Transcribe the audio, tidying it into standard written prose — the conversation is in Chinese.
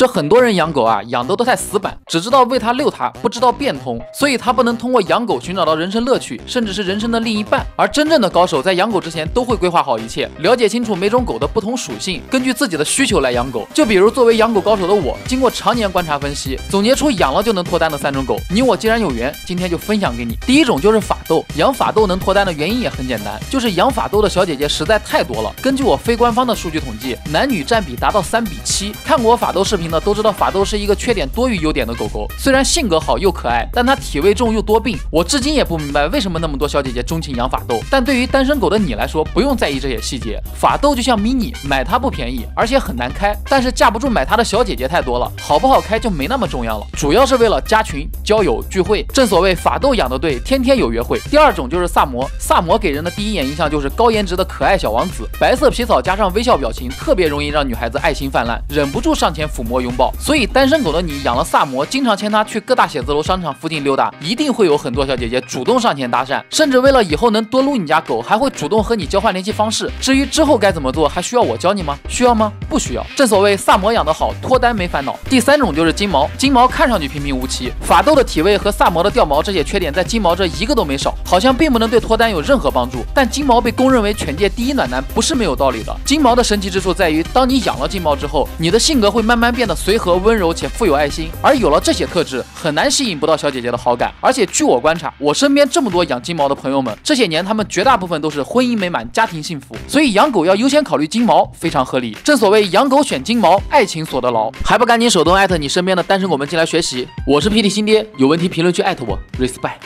这很多人养狗啊，养的都太死板，只知道喂它遛它，不知道变通，所以他不能通过养狗寻找到人生乐趣，甚至是人生的另一半。而真正的高手在养狗之前都会规划好一切，了解清楚每种狗的不同属性，根据自己的需求来养狗。就比如作为养狗高手的我，经过常年观察分析，总结出养了就能脱单的3种狗。你我既然有缘，今天就分享给你。第一种就是法斗，养法斗能脱单的原因也很简单，就是养法斗的小姐姐实在太多了。根据我非官方的数据统计，男女占比达到3:7。看过我法斗视频的都知道，法斗是一个缺点多于优点的狗狗。虽然性格好又可爱，但它体味重又多病。我至今也不明白为什么那么多小姐姐钟情养法斗。但对于单身狗的你来说，不用在意这些细节。法斗就像迷你，买它不便宜，而且很难开。但是架不住买它的小姐姐太多了，好不好开就没那么重要了。主要是为了加群、交友、聚会。正所谓法斗养得对，天天有约会。第二种就是萨摩，萨摩给人的第一眼印象就是高颜值的可爱小王子，白色皮草加上微笑表情，特别容易让女孩子爱心泛滥，忍不住上前抚摸拥抱。所以单身狗的你养了萨摩，经常牵它去各大写字楼、商场附近溜达，一定会有很多小姐姐主动上前搭讪，甚至为了以后能多撸你家狗，还会主动和你交换联系方式。至于之后该怎么做，还需要我教你吗？需要吗？不需要。正所谓萨摩养得好，脱单没烦恼。第三种就是金毛，金毛看上去平平无奇，法斗的体味和萨摩的掉毛这些缺点在金毛这一个都没少，好像并不能对脱单有任何帮助。但金毛被公认为犬界第一暖男，不是没有道理的。金毛的神奇之处在于，当你养了金毛之后，你的性格会慢慢变得随和、温柔且富有爱心，而有了这些特质，很难吸引不到小姐姐的好感。而且据我观察，我身边这么多养金毛的朋友们，这些年他们绝大部分都是婚姻美满、家庭幸福，所以养狗要优先考虑金毛，非常合理。正所谓养狗选金毛，爱情锁得牢。还不赶紧手动艾特你身边的单身狗们进来学习？我是 PT 新爹，有问题评论区艾特我 ，respect。